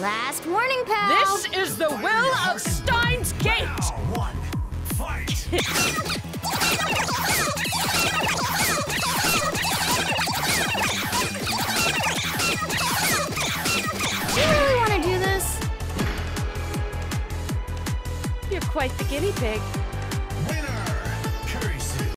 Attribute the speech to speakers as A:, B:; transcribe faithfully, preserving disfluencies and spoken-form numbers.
A: Last warning, pal.
B: This is the will of Steins Gate.
C: One, fight.
A: Do you really want to do this?
B: You're quite the guinea pig.